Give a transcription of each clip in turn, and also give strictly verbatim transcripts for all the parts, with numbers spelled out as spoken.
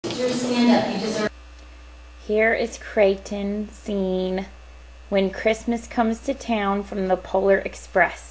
Stand up. You deserve. Here is Creighton singing When Christmas Comes to Town from the Polar Express.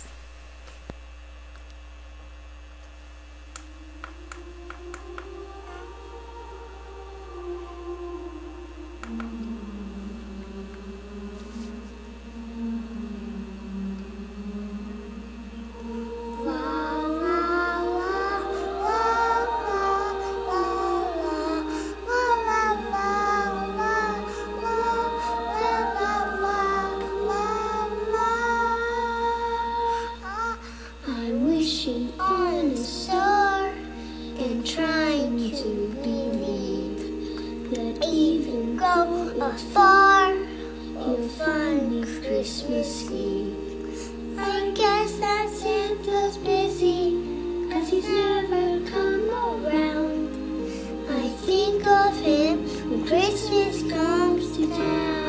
Wishing on a star and trying to believe that even go afar you'll find me Christmas Eve. I guess that Santa's busy 'cause he's never come around. I think of him when Christmas comes to town.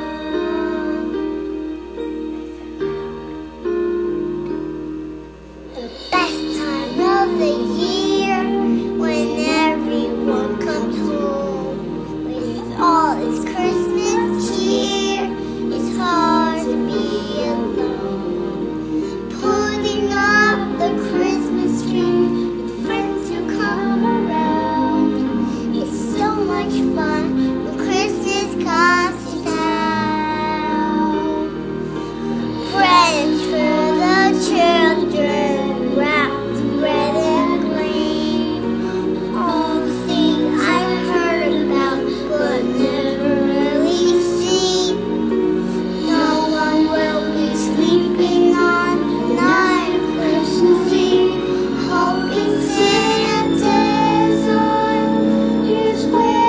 Of the year when everyone comes home with all its Christmas cheer, it's hard to be alone. Putting up the Christmas tree with friends who come around, it's so much fun when Christmas comes to town. Presents for the children wrapped red and green, all the things I've heard about but never really seen. No one will be sleeping on the night of Christmas Eve, hoping Santa's on his way.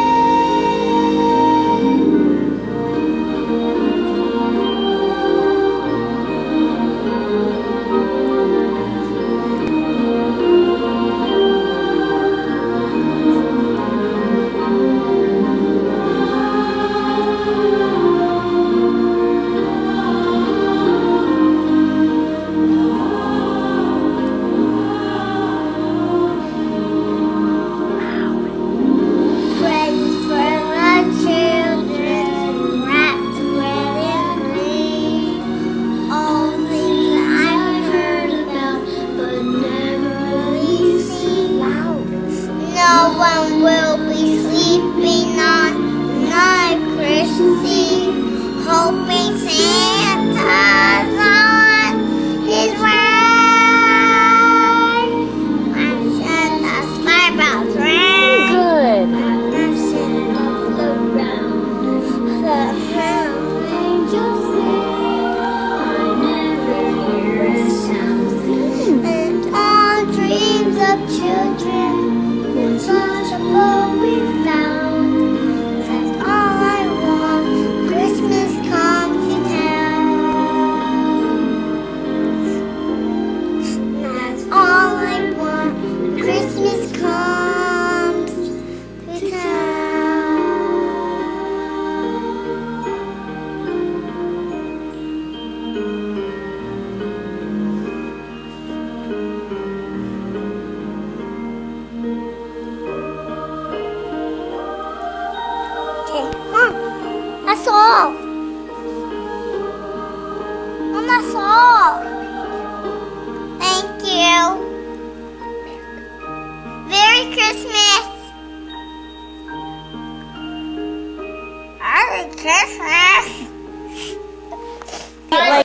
No one will be sleeping on the night of Christmas Eve, hoping Santa's on his way. I'm Santa's smart bells ring. Good. I'm sitting all around. The hell angels sing. I never hear a sound. And all dreams of children. Such a boat we found. That's all I want. Christmas comes to town. That's all I want. Christmas comes to town. Mom, that's all. Mom, that's all. Thank you. Merry Christmas. Merry Christmas. Like